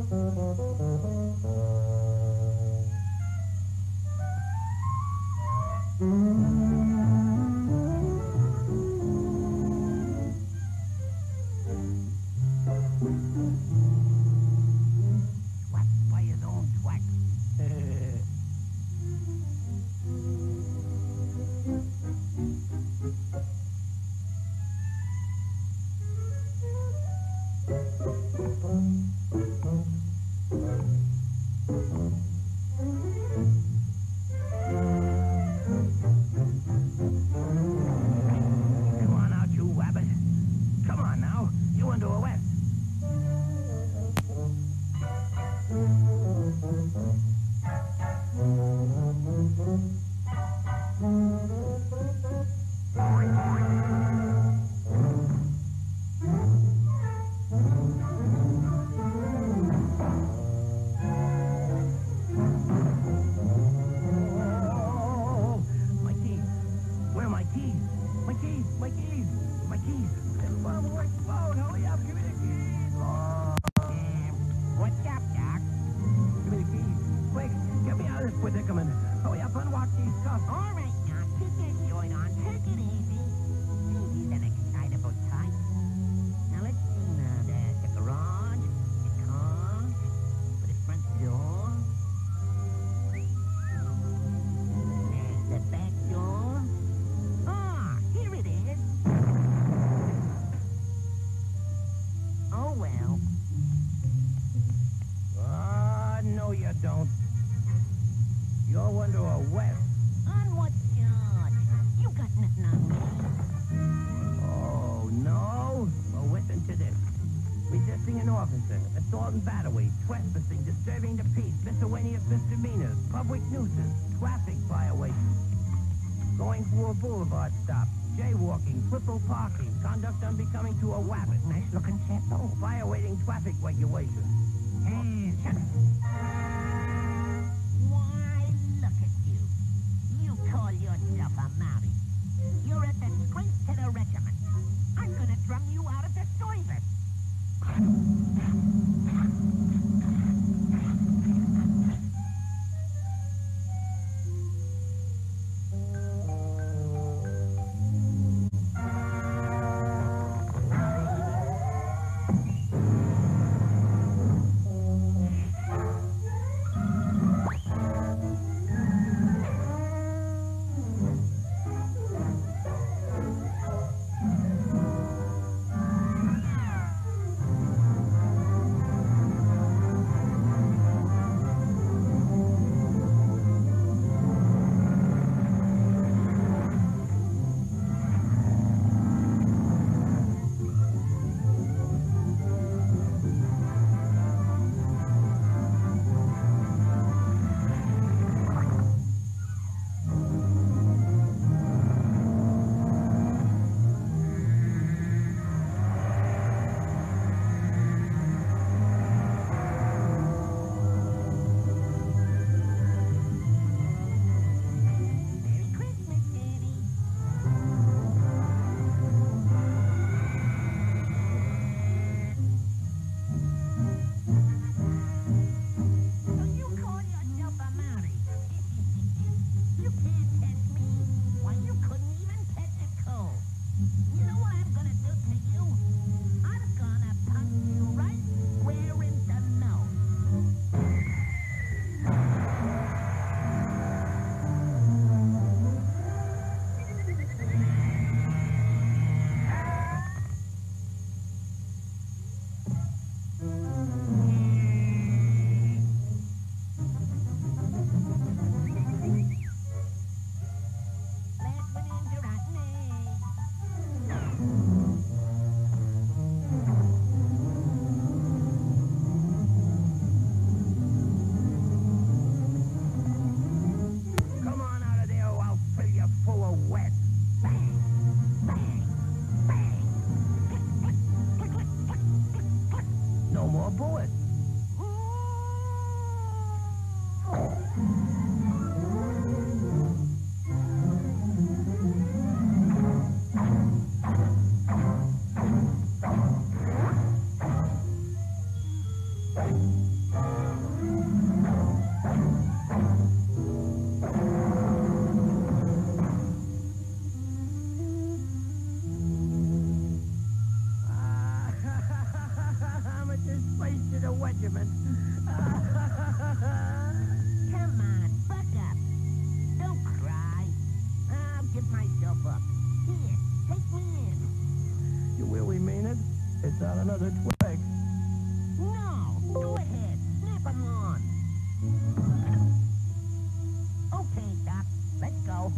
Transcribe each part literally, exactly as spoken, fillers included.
Bye. Come on, buck up. Don't cry. I'll get myself up. Here, take me in. You really mean it? It's not another twig. No, go ahead. Snap 'em on. Okay, Doc, let's go.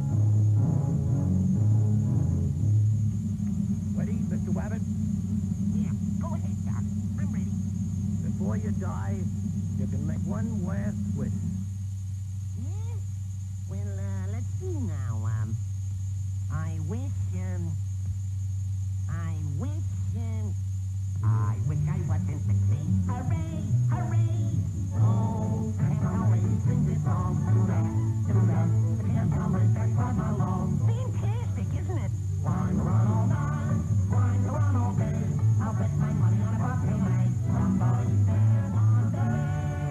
Ready, Mister Wabbit? Yeah, go ahead, Doc. I'm ready. Before you die, you can make one last wish. Yeah? Well, uh, let's see now. Um, I wish, um, I wish, um, I wish I wasn't the king. Hooray! Hooray! Oh, Hammerly sings a song. Do-da, do-da, the Hammerly that's from along. Fantastic, isn't it? Wine to run all night, wine to run all day. I'll bet my money on a buffet night. Somebody stand on day.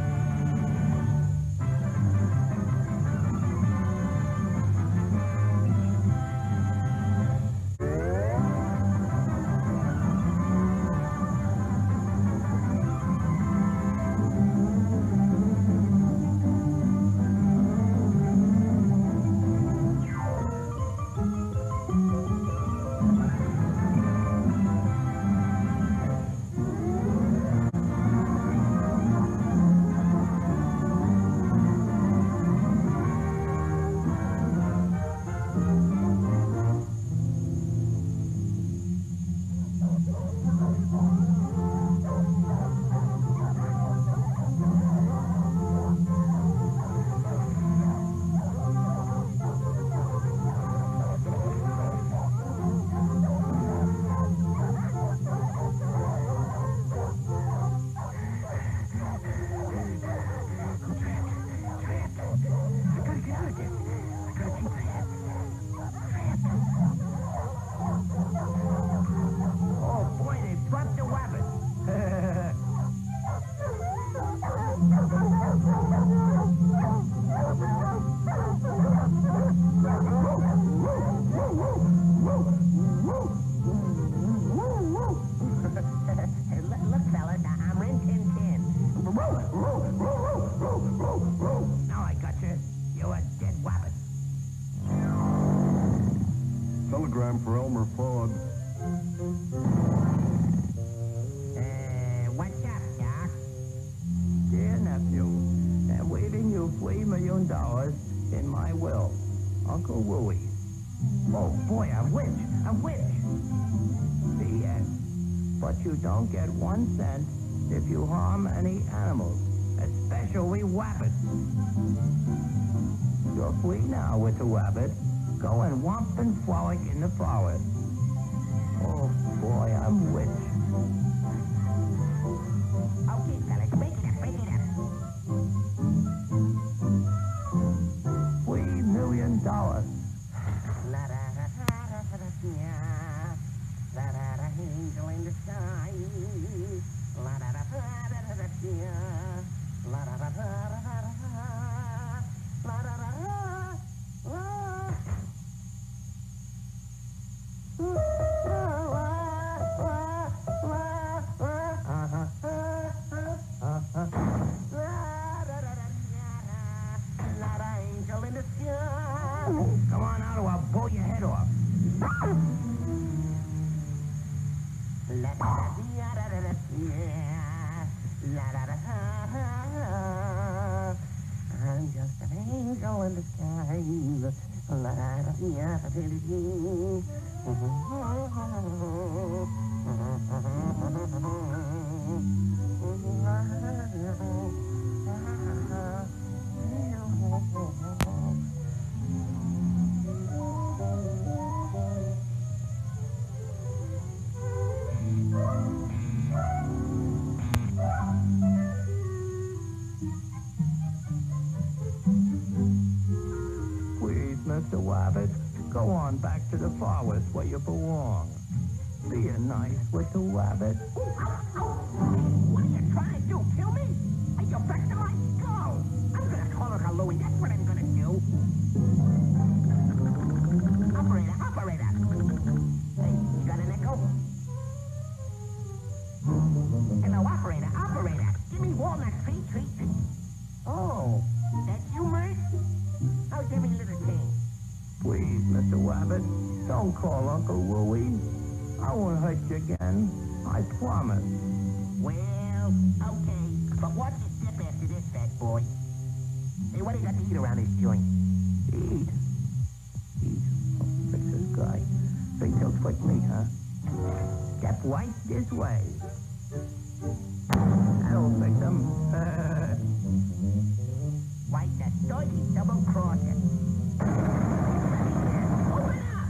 Oh, boy, they dropped the Wabbit. Hey, look, look, fellas, I- I'm Rin Tin Tin. Now I got you. You're a dead Wabbit. Telegram for Elmer Fudd. Uh, what's up, Doc? Dear nephew, I'm leaving you three million dollars in my will. Uncle Louie. Oh, boy, a witch, a witch. The end. But you don't get one cent if you harm any animals, especially wabbits. You're free now with the wabbit. Go and romp and frolic in the forest. Oh, boy, I'm rich. Okay, fellas, break it up, break it up. Three million dollars. La da da da da da da la da da angel in the sky. La da da da da da da la da da da da da la da da da. Angel in the sky. Come on out or I'll blow your head off. La da da da da da da la da da da. I'm just an angel in the sky. La da da da da Please, Mister Wabbit, go on back to the forest where you belong. Be a nice little wabbit. What are you trying to do? Kill me? Are you back to my skull? I'm gonna call her Louie. That's what I'm gonna do. Operator, operator. Hey, you got an echo? Hello, operator, operator. Give me one. Don't call Uncle Wooey. I won't hurt you again. I promise. Well, okay. But what's the step after this, fat boy? Hey, what do you got to eat around this joint? Eat. Eat. Oh, fix this guy. So he talks like me, huh? Step right this way. That'll fix him. Why, that doggy double-crossing. Open up!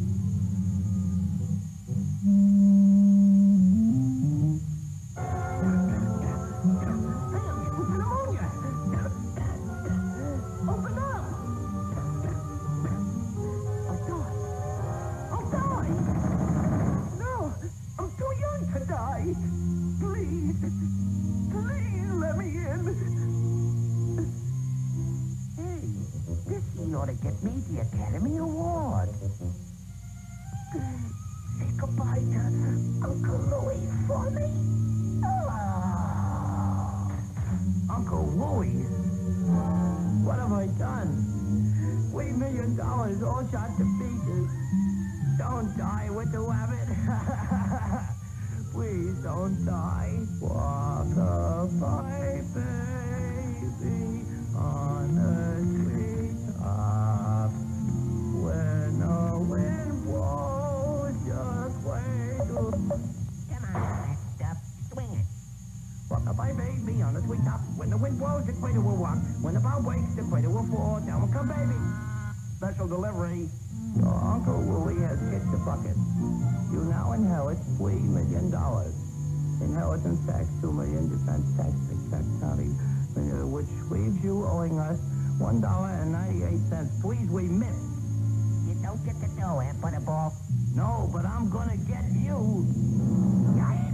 Pneumonia! Open up! I'll die. I'll die! No! I'm too young to die! Please! Please let me in! He ought to get me the Academy Award. Say goodbye to Uncle Louie for me. Oh. Uncle Louie? What have I done? Three million dollars all shot to pieces. Don't die with the rabbit. Please don't die. Walk a bye, baby, on the street top. When the wind blows, just wait to... Come on, that stuff. Swing it. Walk a bye, baby, on the sweet top. When the wind blows, the cradle will rock. When the bow breaks, the cradle will fall. Down will come, baby. Special delivery. Your Uncle Wooey has kicked the bucket. You now inherit three million dollars. Inheritance tax, two million, defense tax, big tax county, uh, which leaves you owing us one dollar and ninety-eight cents. Please, we miss. You don't get the dough, eh, Butterball? No, but I'm gonna get you. Yikes.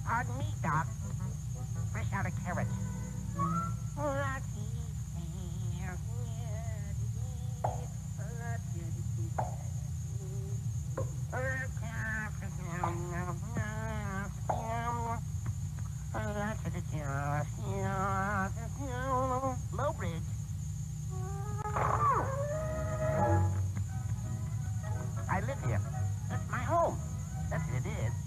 Pardon me, Doc. Fresh out of carrots. Lowbridge. I live here. That's my home. That's what it is.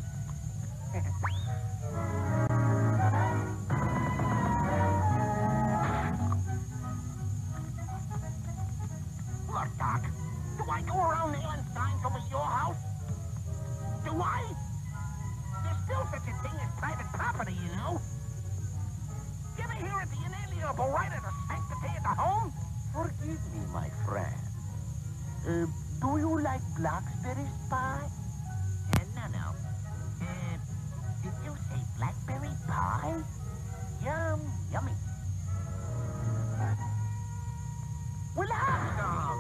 Look, Doc. Do I go around nailing signs over your house? Do I? There's still such a thing as private property, you know. You ever hear of the inalienable right of the sanctity of the home? Forgive me, my friend. Uh, do you like blackberry pie? Uh, no, no. Uh, did you say blackberry pie? Yum, yummy. Well, have some.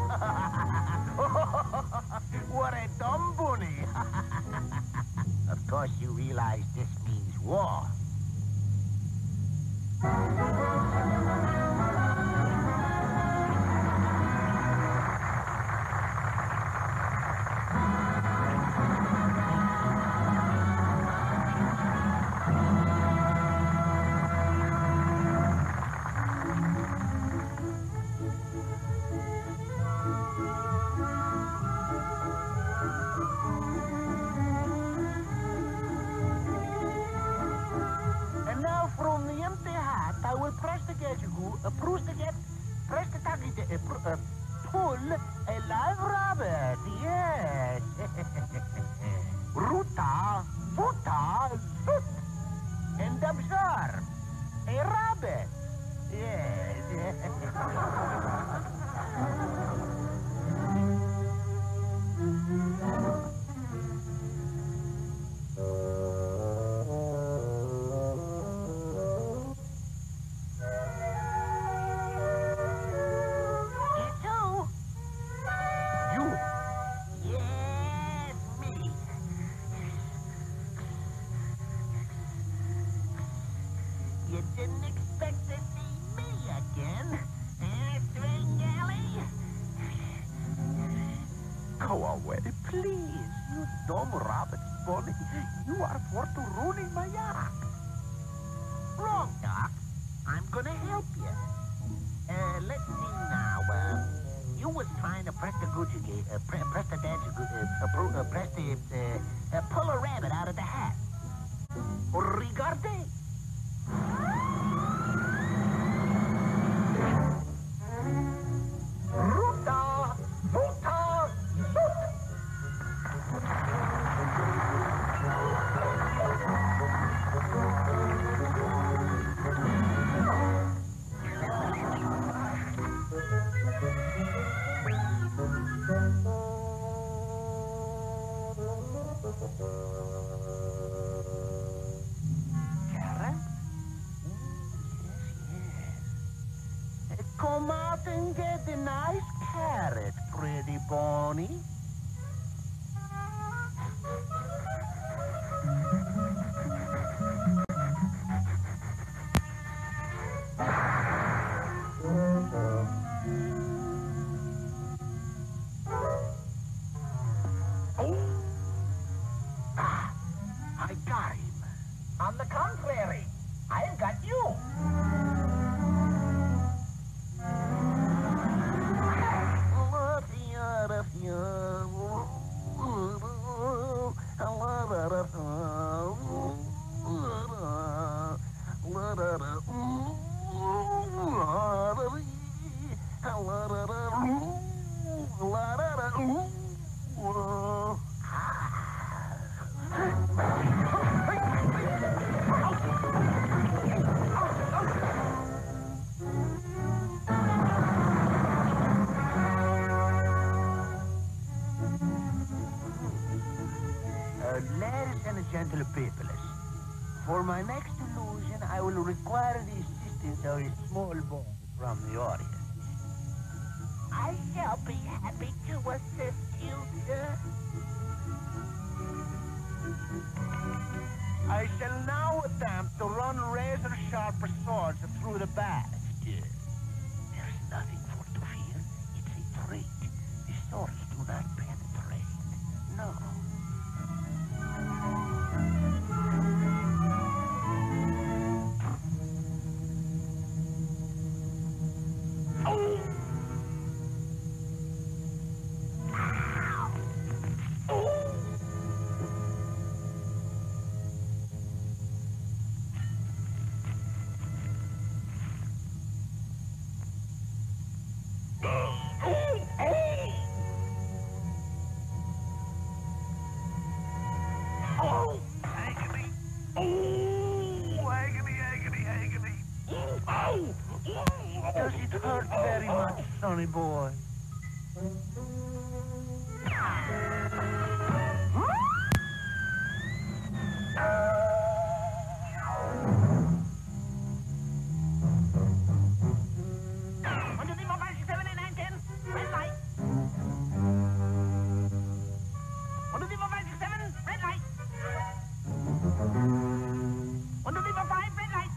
What a dumb bunny. Of course, you realize this means war. From the empty hat, I will press the gadget-goo, uh, press the get, press the target, uh, pr uh, pull a live rabbit, yes. Ruta, futa, zut, and observe, a rabbit, yes. You didn't expect to see me again, eh, Stringally? Go away, please. You dumb rabbit bunny. You are for to ruining my yak. Wrong, Doc. I'm gonna help you. Uh, let's see now. Uh, you was trying to press the Gucci, uh, pre press the dance, uh, uh, uh, press the, uh, uh, pull a rabbit out of the hat. Rigarte? Ruta! Ruta! Zut! Carrot? Come out and get a nice carrot, pretty Bonnie. Oh. Ah, I got him. On the contrary, I've got you. Ladies and gentle peoples, for my next illusion, I will require the assistance of a small boy from the audience. I shall be happy to assist you, sir. I shall now attempt to run razor-sharp swords through the basket. There's nothing for to fear. It's a trick. The swords do not penetrate. No. Oh! Oh, agony. Oh, agony, agony, agony. Oh, oh. Does it hurt very much, sonny boy? One, two, three, four, five, six, seven, eight, nine, ten. Red light. One, two, three, four, five, six, seven. Red light. One, two, three, four, five. Red light.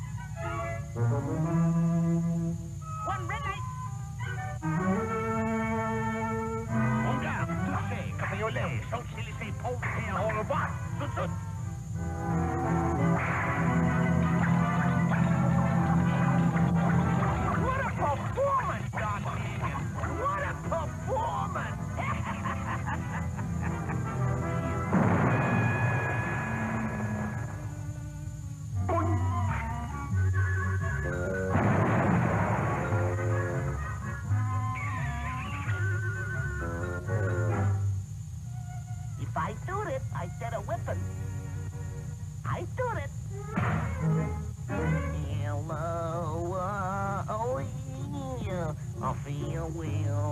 One red light. On garde, touché, cabriolet, Champs-Élysées, Paul, et au revoir. Tout, tout. What a performance, goddammit! What a performance! If I do it, I get a weapon. I do it. Hello, uh, oh yeah, I feel well.